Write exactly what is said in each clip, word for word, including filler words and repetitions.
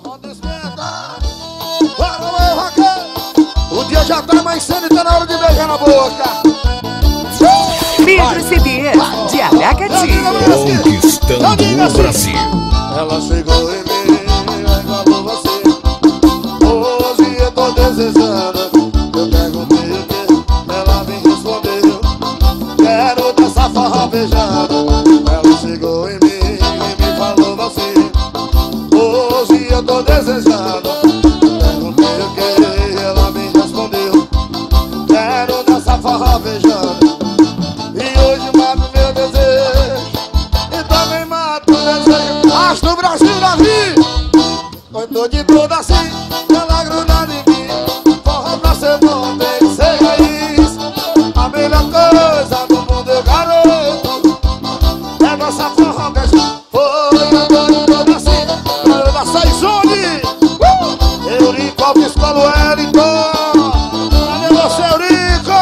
O dia já tá amanhecendo e tá na hora de beijar na boca. Pedro C D, de Aracati. Conquistando o Brasil. Ela chegou em mim e falou você. Hoje eu tô desejando. Eu perguntei o que, ela me respondeu. Quero dançar forró beijando. Ela chegou em mim e me falou você. Hoje eu tô desejando. Perguntei o que, ela me respondeu. Quero dançar forró beijando. E hoje mato meu desejo e também mato o desejo. Acho no Brasil, Davi. Eu tô de tudo assim, ela gruda em mim. Forró pra ser bom tem que ser raiz. A melhor coisa do mundo eu garanto é nossa forró beijando. Foi, eu tô de tudo assim, eu da Saizone. uh! Eurico, Alto Escola Wellington. Cadê você, Eurico?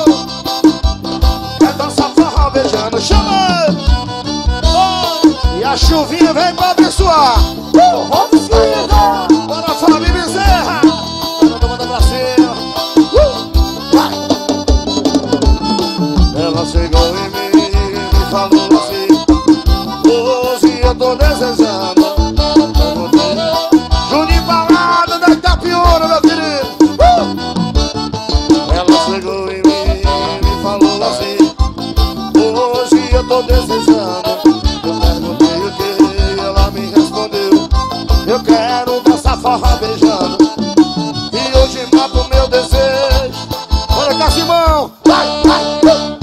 É dançar forró beijando, chama! Oh! E a chuvinha vem pra abençoar. Uh! Vamos escrever! Bora, Fábio Bezerra! Manda, manda pra cima. Uh! Vai! Ela chegou em mim e me falou assim. Hoje eu tô desejando. Juninho Balada da Itapiona, meu querido. Uh! Ela chegou em mim e me falou assim. Hoje eu tô desejando. Eu perguntei o que, ela me respondeu. Eu quero dançar forró beijando. E hoje mato o meu desejo. Olha cá, Simão. Vai, vai, uh!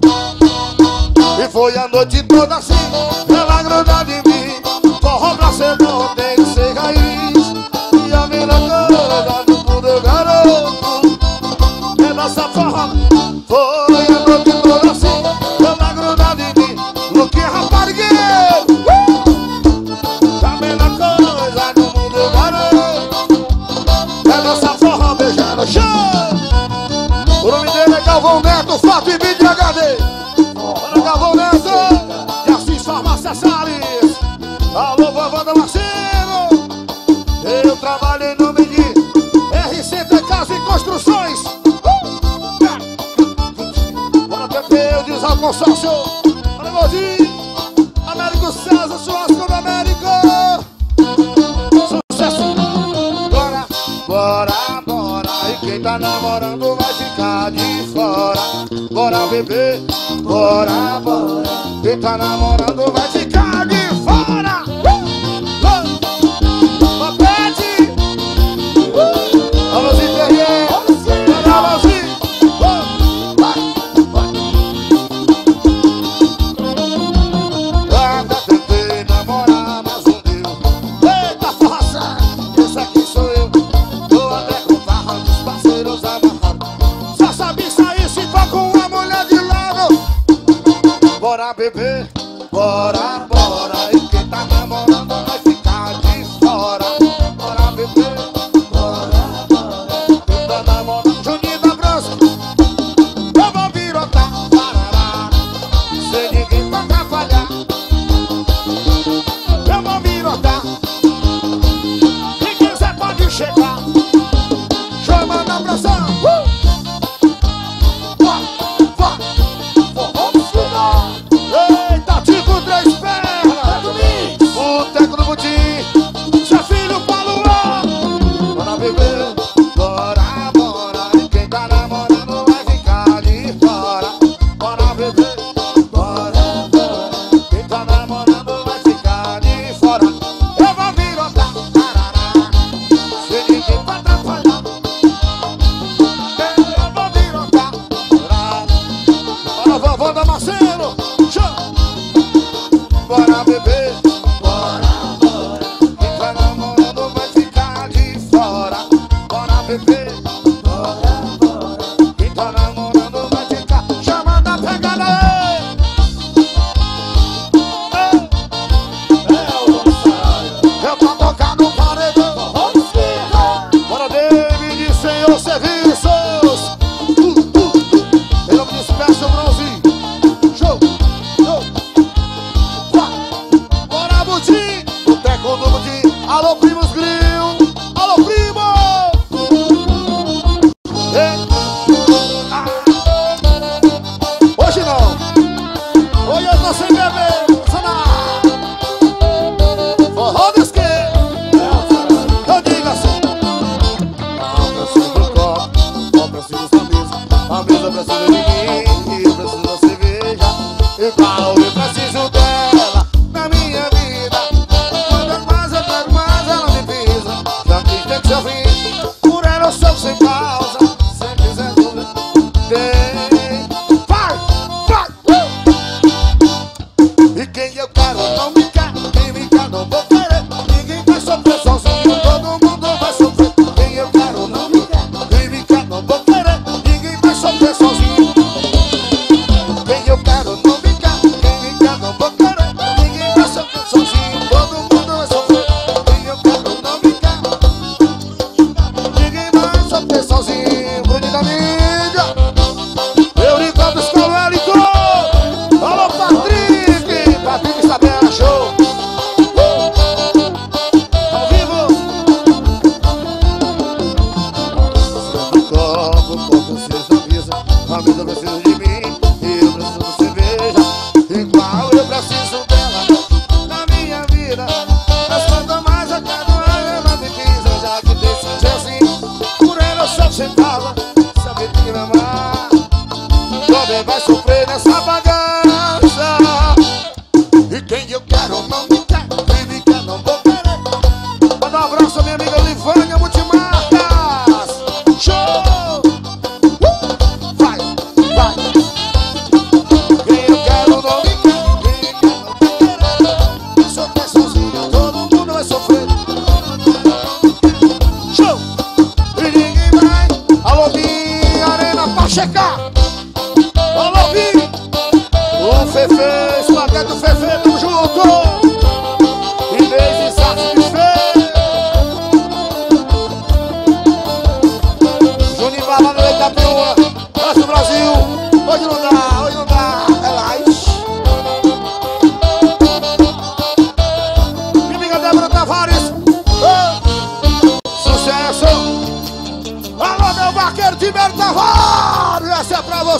E foi a noite toda assim, ela grudada em mim. Forró pra ser bom tem que ser raiz. E a melhor coisa do mundo eu garanto é nossa forró. Foi a noite toda assim, ela grudada em mim. Luquinha Raparigueiro, uh! A melhor coisa do mundo eu garanto é nossa forró beijando. Show! O nome dele é Galvão Neto, Fato e Vídeo H D. Bora, Galvão Neto! E assim Farmácia Salles. Alô, vovó da Marcelo. Eu trabalho em nome de R C T Casa e Construções. Uh! Bora, Pepe, eu diz ao consórcio. Bora, Gordinho. Américo César, Churrasco do Américo. Sucesso. Bora, bora, bora. E quem tá namorando vai ficar de fora. Bora, bebê. Bora, bora. Quem tá namorando vai ficar de fora. Papete. Alôzinho Terrier. Alôzinho. Ainda tentei namorar, mas não deu. Eita, força. Esse aqui sou eu. Tô até com farra dos parceiros amarrados. Só sabe sair se for com uma mulher de lado. Bora, bebê, bora, bora.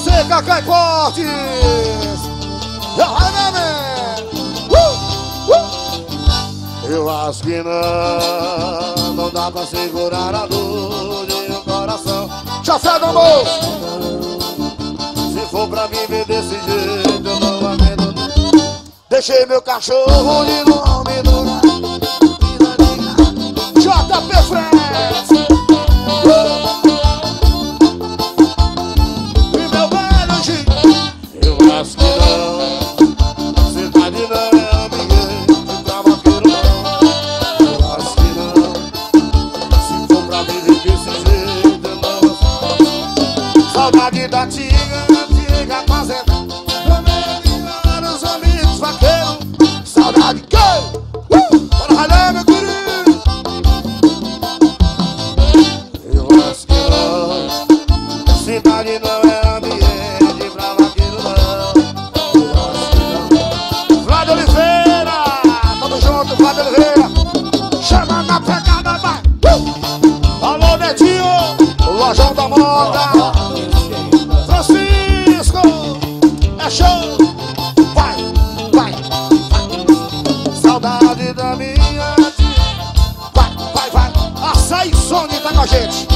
você, Cacai Cortes. Uh, uh. Eu acho que não, não dá pra segurar a dor de um coração. Chafé do amor. Se for pra viver desse jeito, eu não aguento. Deixei meu cachorro de nome do J P Fred. Uh. E meu velho G. Eu acho que não, cidade não é ambiente pra vaqueiro não. Eu acho que não, se for pra viver desse jeito, eu não. Saudade da antiga, antiga fazenda. Os amigos vaqueiros. Saudade que uh! Bora ralhar, meu querido. Eu acho que não, cidade não é ambiente pra vaqueiro não. Eu acho que não. Vlad Oliveira, tamo junto, Vlad Oliveira. Chama na pegada, vai uh! Alô, Netinho, o Lojão da Moda. Francisco, é show. Vai, vai, vai. Saudade da minha tia. Vai, vai, vai. Açaí Sony tá com a gente.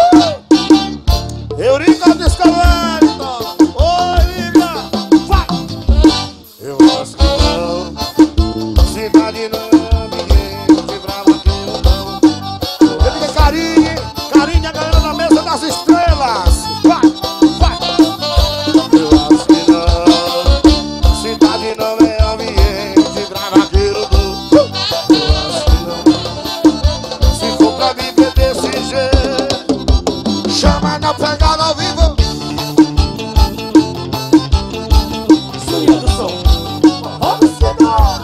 uh! Eurica Descalento. Oi, Liga. Vai. Eu acho que não, cidade não é ambiente pra vaqueiro não. Eu digo carinho, carinho a galera da mesa das estrelas. Vai, vai. Eu acho que não, cidade não é ambiente pra vaqueiro não. Eu acho que não, se for pra viver desse jeito, chama na pegada ao vivo. Subiu do som. Vamos chegar.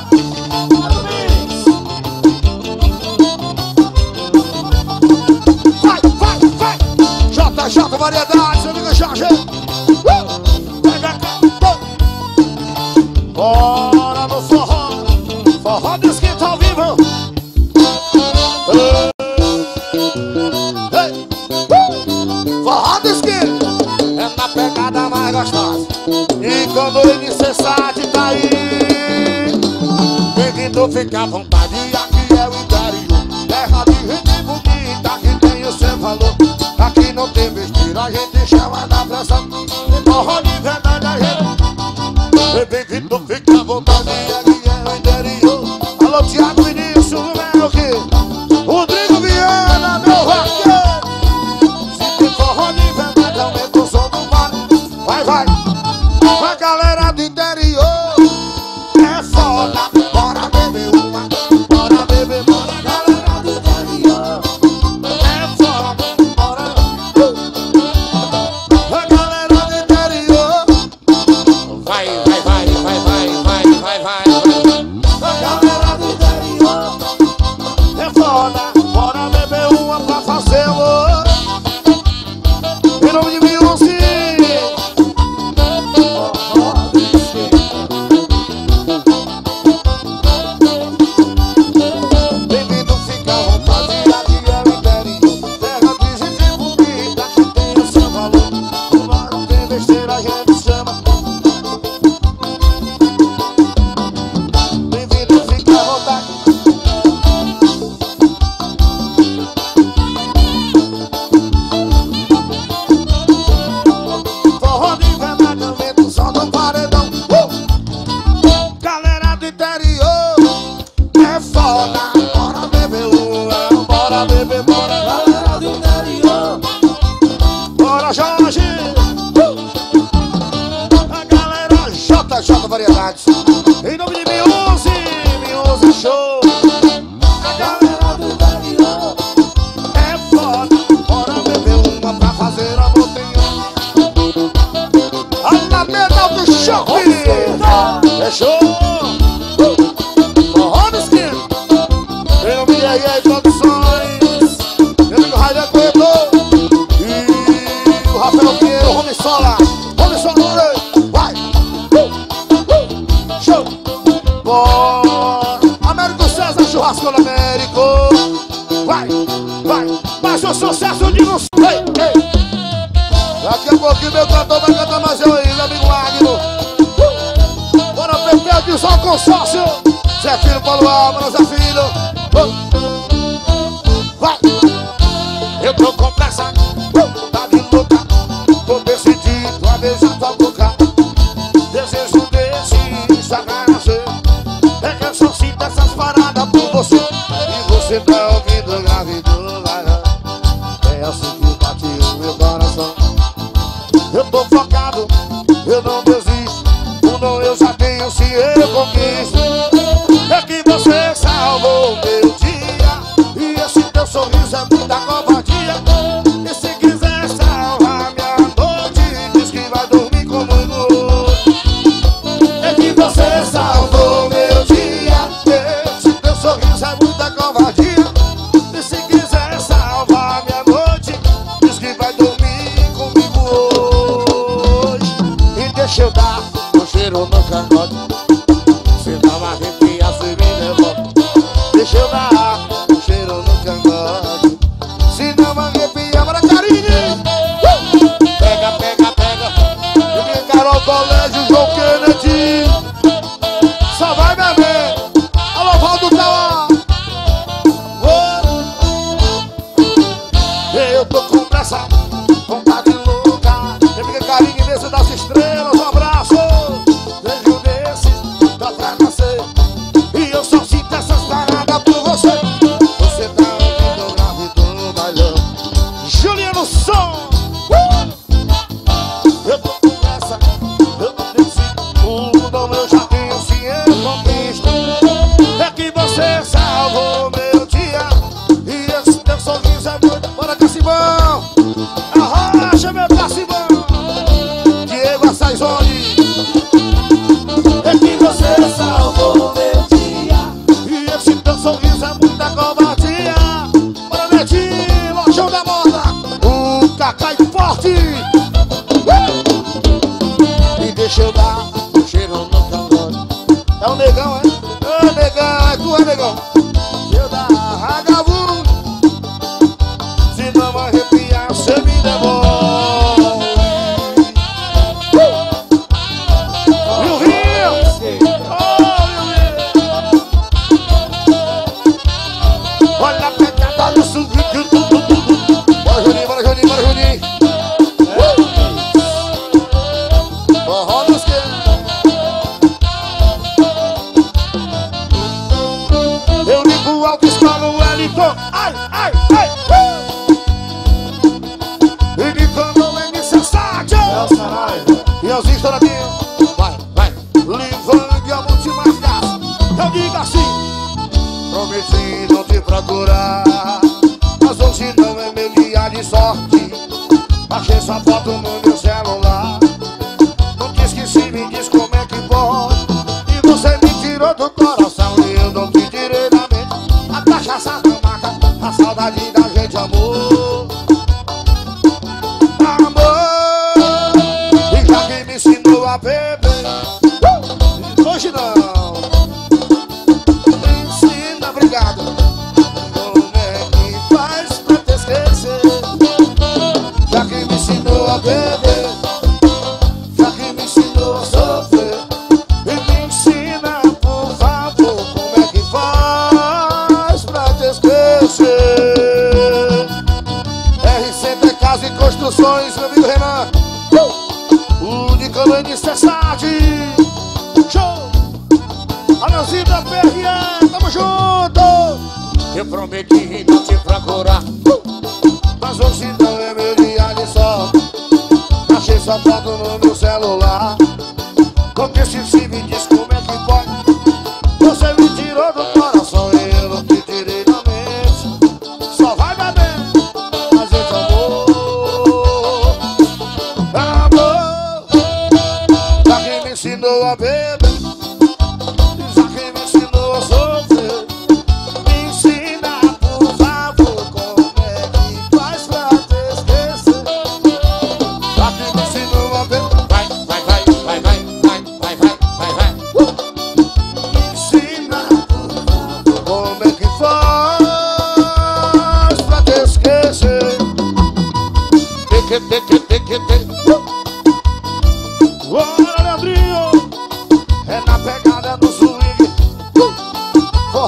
Vai, vai, vai. J J Variedades, seu amigo Jorge. Uh! Pega cá. Uh! Bora no forró. Forró desquenta ao vivo. Ei, ei. Uh! Forró desquenta é na pegada mais gostosa. E quando ele cessar de cair, bem-vindo, fica à vontade. Aqui é o interior, terra de gente bonita, que tem o seu valor. Aqui não tem besteira, a gente chama na pressão. Forró de verdade a gente. Bem-vindo, fica à vontade. Aqui é o interior. Alô, Thiago Vinícius, o meu que Rodrigo Viana, meu vaqueiro. Se tem forró de verdade, aumenta o som do bar. Vai, vai. A galera do interior é foda. Bora beber uma, bora beber, bora. Galera do interior é foda. Bora. Uh! A galera do interior vai, vai, vai, vai, vai, vai, vai, vai. A galera do interior é foda. Bora beber uma pra fazer amor. Em nome de Beyoncé. Bem-vindo, fica à vontade, aqui é o interior. Terra de gente bonita, que tem o seu valor. Lá não tem besteira, a gente chama. Bem-vindo, fica à vontade. Forró de verdade, aumenta o som do paredão. Uh! Galera do interior é foda. Bora beber uma, bora beber, bora. Galera do interior, bora Jorge. Uh! A galera J J Variedades. Em nome de Beyoncé, Beyoncé Show. A galera do interior é foda. Bora beber uma pra fazer amor. A metal do shopping é show. Forró do esquema. Em nome de I A Produções, meu amigo Raider Coelho e o Rafael Pinheiro, Rony Sola. Rony Sola, vai. Uh, uh, show. Bora. Américo César, churrasco no Américo. Vai, vai. Mais um sucesso de não sei. Daqui a pouquinho meu cantor vai cantar mais eu aí, meu amigo Magno. uh! Bora Pepe de Só Consórcio. Zé Filho, Paulo Álvaro, Zé Filho. uh! Vai! Eu tô com pressa, uh! tá de louca. Tô decidido a beijar tua boca. Desejo desse estragar nascer. É que eu só sinto essas paradas por você. E você tá ouvindo gravidão, vai lá. É assim que bate o meu coração. Eu tô focado, eu não desisto. O não eu já tenho, se eu conquisto. É que você salvou o meu dia. E esse teu sorriso é muita covardia. E se quiser salvar minha noite, diz que vai dormir comigo. É que você salvou o meu dia. Esse teu sorriso é muita covardia. E se quiser salvar minha noite, diz que vai dormir comigo hoje. E deixa eu dar um cheiro no cangote. Se não arrepia, se me devolve. Deixa eu dar um cheiro no cangote. Se não arrepia, bora carinho. uh! Pega, pega, pega. E minha Carol Colégio, João Kennedy. Só vai beber. Alô, Valdo Tauá. Eu tô com pressa, vontade louca. Eu fiquei carinho imenso das estrelas. Um abraço. Beijo desse, dá pra nascer. E eu só sinto essas paradas por você. Você tá ouvindo gravidão, bailão. Juliano Som. uh! Eu tô com pressa, eu não decido. O dom eu já tenho, se eu conquisto. É que você salvou meu dia. E esse teu sorriso é muito. Bora, Cacimão! Arrocha, meu Cacimão! Diego Assaizone! É que você salvou meu dia. E esse teu sorriso é muita covardia. Bora, Netinho, Lojão da Moda! O Cacai Forte! Uh! E deixa eu dar um cheiro no cangote. É o negão, é? É negão, é tu, é negão! Deixa eu dar ragavundo. Se não arrepiar, você me devolve. uh! E o Rio? Oh, e o Rio? Olha a pegada do sul. Bora, Juninho, bora, Juninho, bora, Juninho. uh! Forró dos que? Eu ligo o autoescola, o Wellington. Ai, ai, ai. uh! E de quando é necessário. E os estouradinhos. Vai, vai. Livando a multimarcas. Eu digo assim. Prometi não te procurar, mas hoje não é meu dia de sorte. Achei sua foto no meu celular. Não te esqueci, me diz como é que pode. E você me tirou do coração e eu não te tirei da mente. A cachaça não mata a saudade da gente, amor. Amor. E já que me ensinou a beber, uh! hoje não. Me ensina, obrigado. Como é que faz pra te esquecer? Já que me ensinou a beber, já que me ensinou a sofrer, e me ensina, por favor, como é que faz pra te esquecer. R C T Casa e Construções, meu amigo Renan. uh! O Nicolai de Cessade. Show! Anãozinho da P R E, tamo junto! Eu prometi não te procurar, uh! mas hoje não é meu dia de sorte. Achei sua foto no meu celular. Porque se se me diz como é que pode. Você me tirou do coração e eu não te tirei da mente. Só vai beber, mas eu te amor. Amor. Já que me ensinou a beber, já que me ensinou a sofrer, me ensina, por favor, como é que faz pra te esquecer. Já que me ensinou a beber, vai, vai, vai, vai, vai, vai, vai, vai, vai, vai. Uh! Me ensina, por favor, como é que faz pra te esquecer. Te, que, te, que, te, que, te.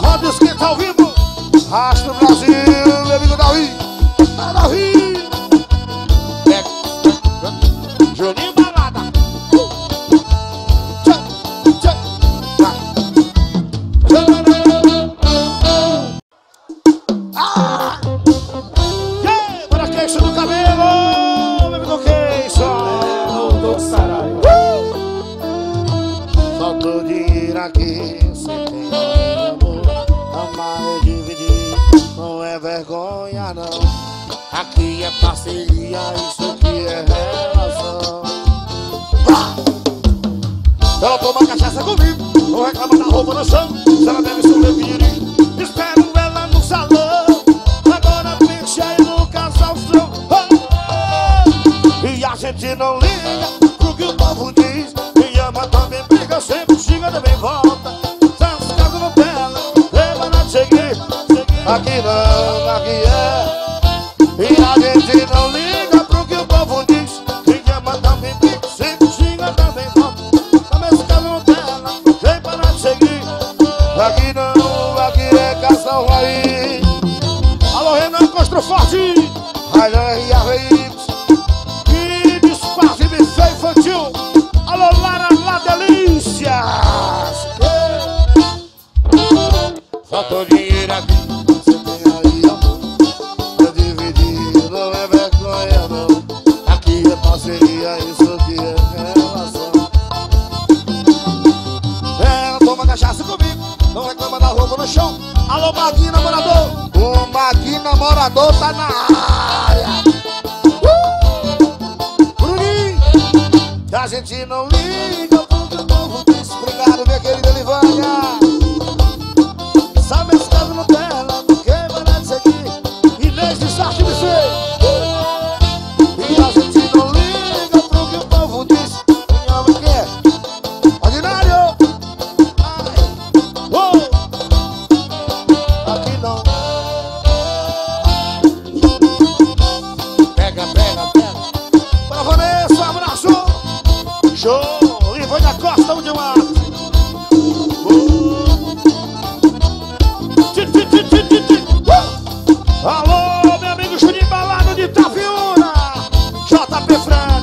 Pode esquentar ao vivo. Rastro Brasil, meu amigo Davi. Davi. Pega. Juninho Balada. Tchau, tchau. Ah! Yeah! Bora queixo no cabelo, meu amigo queixo. É, do Sarai. Falta o dinheiro aqui, cê tem amor. Amar é dividir, não é vergonha não. Aqui é parceria, isso aqui é relação. Pá! Ela toma cachaça comigo, não reclama da roupa no chão. Se ela deve sobreviver, espero ela no salão. Agora picha aí no casalzão. Oh! E a gente não liga pro que o povo diz. Me ama também briga, sempre xinga, também volta. Sans casa no tela, leva na cheguei. Aqui não, aqui é. E a gente não liga pro que o povo diz. Me ama também briga, sempre xinga, também volta. Na mesma casa no tela, leva na cheguei. Aqui não, aqui é casal raiz. Alô, Renan Castro Forte, Railan R A V X e Disfarce Buffet Infantil. Alô, Lara La Delícias. Faltou dinheiro aqui, você tem aí amor. Pra dividir não é vergonha não. Aqui é parceria, isso aqui é relação. Ela toma cachaça comigo, não reclama da roupa no chão. Alô, Maguinho Namorador. O Maguinho Namorador tá na área. uh! Bruninho, que a gente não liga pro que o povo diz. Obrigado, minha querida Livânia. Sabe esse caso no tela, não queima nada disso aqui. Inês de Sarte me fez. E a gente não liga pro que o povo diz. Quem ama quem é? Ordinário. Ai. Oh. Aqui não. Pega, pega, pega. Para Vanessa, abraço. Show. E foi da Costa, onde eu acho. Alô, meu amigo Juninho Balada de Itafiúna, J P Franco.